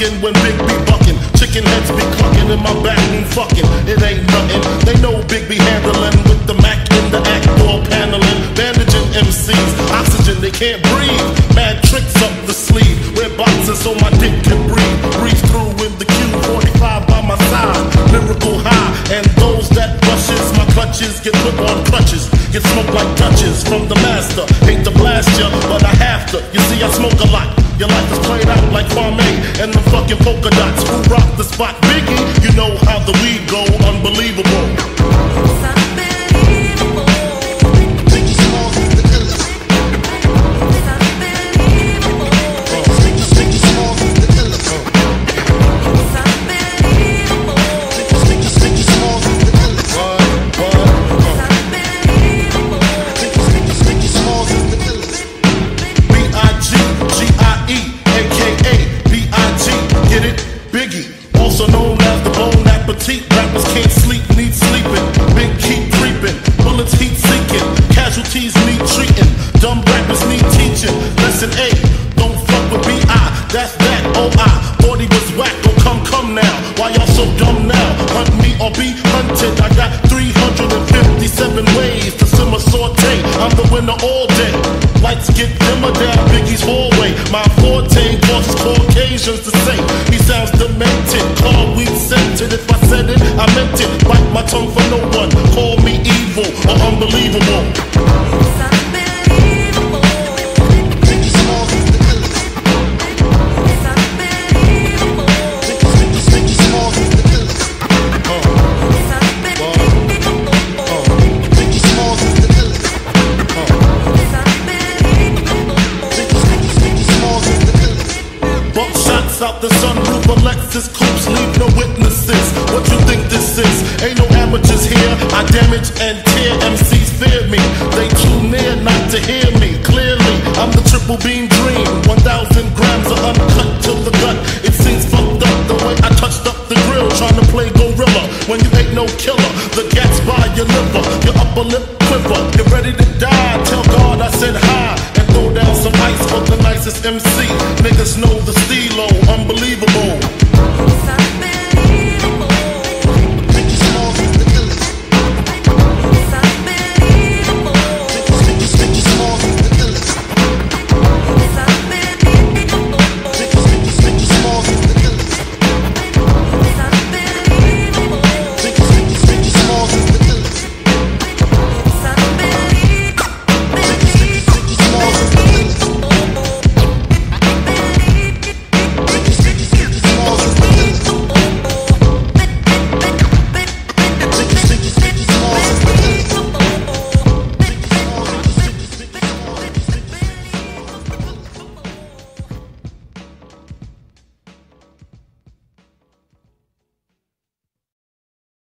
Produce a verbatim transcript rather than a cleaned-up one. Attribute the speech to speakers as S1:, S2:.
S1: ducking when Big B bucking. Chickenheads be clucking in my back and fucking. It ain't nothing. They know Big B handling with the Mac in the act door paneling. Bandaging M Cs, oxygen they can't breathe. Mad tricks up the sleeve. Wear boxes so my dick can breathe. Breathe through in the Q forty-five by my side. Lyrical high, and those that rushes my clutches get put on crutches. Get smoked like touches from the master. Hate to blast ya, but I have to. You see, I smoke a lot. Your life is played out like Kwame and the fucking polka dots. Who rock the spot? Biggie, you know how the weed go. Unbelievable. Biggie Smalls is the illest. Biggie Smalls is the illest. Biggie Smalls is the illest. What? What? Biggie Smalls is the illest. B I G G I E, A K A B I G, get it? Biggie, also known as the Bon Appetit. Rappers can't sleep, need sleeping. Big keep creeping, bullets heat seeking. Casualties need treating, dumb rappers need teaching. Lesson eight, don't fuck with B I, that's that, oh I thought he was whack, oh come, come now. Why y'all so dumb now? Hunt me or be hunted. I got three hundred fifty-seven ways to simmer saute. I'm the winner all day. Lights get dimmer down Biggie's hallway. My forte causes Caucasians to say he sounds demented. Call weed scented. If I said it, I meant it. Bite my tongue for no one. Call me evil or unbelievable. Biggie Smalls is the illest. Biggie Smalls is the illest. Biggie Smalls is the illest. Buckshots out the sunroof of Lexus coupes, leave no witnesses. What you think this is? Ain't no amateurs here. I damage and tear. M Cs fear me. They too near not to hear me clearly. I'm the triple beam dream. One thousand grams of uncut till the gut. It seems fucked up the way I touched up the grill, trying to play gorilla when you ain't no killer. The gas by your liver, your upper lip quiver. You're ready to die. Tell God I said hi and throw down some ice for the nicest M C.